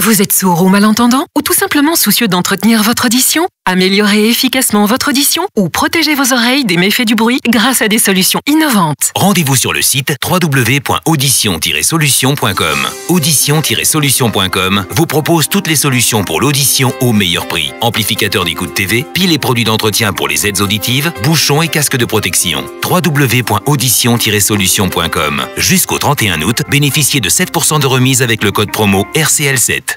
Vous êtes sourd ou malentendant? Ou tout simplement soucieux d'entretenir votre audition? Améliorer efficacement votre audition? Ou protéger vos oreilles des méfaits du bruit grâce à des solutions innovantes? Rendez-vous sur le site www.audition-solution.com. Audition-solution.com vous propose toutes les solutions pour l'audition au meilleur prix. Amplificateur d'écoute TV, piles et produits d'entretien pour les aides auditives, bouchons et casques de protection. www.audition-solution.com. Jusqu'au 31 août, bénéficiez de 7% de remise avec le code promo RCL7.